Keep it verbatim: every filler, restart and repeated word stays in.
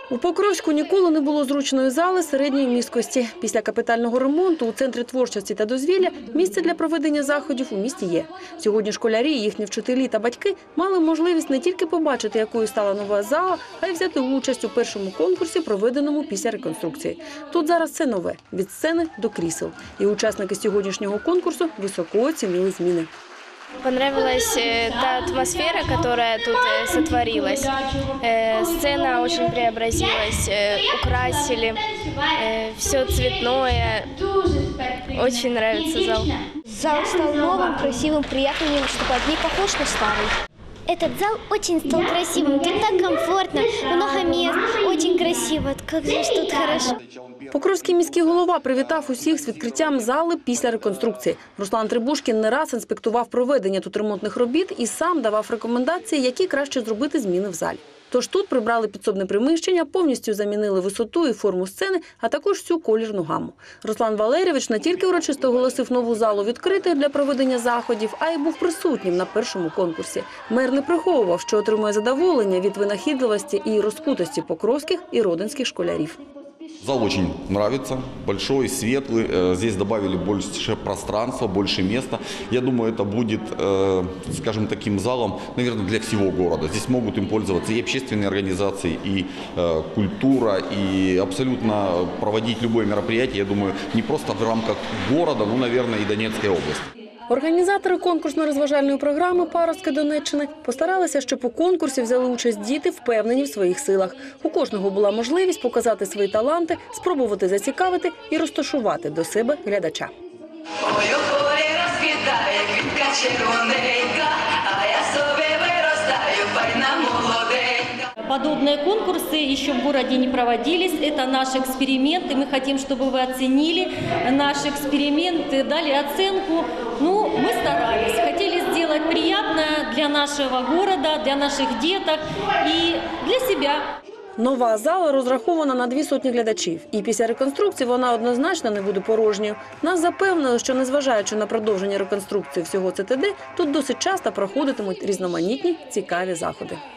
У Покровську ніколи не було зручної зали середньої міськості. Після капітального ремонту у Центрі творчості та дозвілля місце для проведення заходів у місті є. Сьогодні школярі, їхні вчителі та батьки мали можливість не тільки побачити, якою стала нова зала, а й взяти участь у першому конкурсі, проведеному після реконструкції. Тут зараз все нове – від сцени до крісел. І учасники сьогоднішнього конкурсу високо оцінили зміни. Понравилась та атмосфера, которая тут сотворилась. Сцена очень преобразилась, украсили, все цветное. Очень нравится зал. Зал стал новым, красивым, приятным, чтобы не похож на старый. Этот зал очень стал красивым, тут так комфортно, много мест, очень красиво, как же тут хорошо. Покровський міський голова привітав усіх з відкриттям зали після реконструкції. Руслан Трибушкін не раз інспектував проведення тут ремонтних робіт і сам давав рекомендації, які краще зробити зміни в залі. Тож тут прибрали підсобне приміщення, повністю замінили висоту і форму сцени, а також всю колірну гаму. Руслан Валерійович не тільки урочисто оголосив нову залу відкритою для проведення заходів, а й був присутнім на першому конкурсі. Мер не приховував, що отримує задоволення від винахідливості і розкутості покровських і родинських школярів. Зал очень нравится, большой, светлый. Здесь добавили больше пространства, больше места. Я думаю, это будет, скажем, таким залом, наверное, для всего города. Здесь могут им пользоваться и общественные организации, и культура, и абсолютно проводить любое мероприятие, я думаю, не просто в рамках города, но, наверное, и Донецкой области. Організатори конкурсно-розважальної програми «Паростки Донеччини» постаралися, щоб у конкурсі взяли участь діти, впевнені в своїх силах. У кожного була можливість показати свої таланти, спробувати зацікавити і розташувати до себе глядача. Ой, у полі розквітає квітка червоненька, а я собі виростаю, файна молоденька. Подобные конкурсы еще в городе не проводились. Это наш эксперимент, и мы хотим, чтобы вы оценили наш эксперимент, дали оценку. Ну, мы старались, хотели сделать приятное для нашего города, для наших деток и для себя. Нова зала розрахована на дві сотні глядачів. І після реконструкції вона однозначно не буде порожньою. Нас запевнили, що незважаючи на продовження реконструкції всього ЦТД, тут досить часто проходитимуть різноманітні цікаві заходи.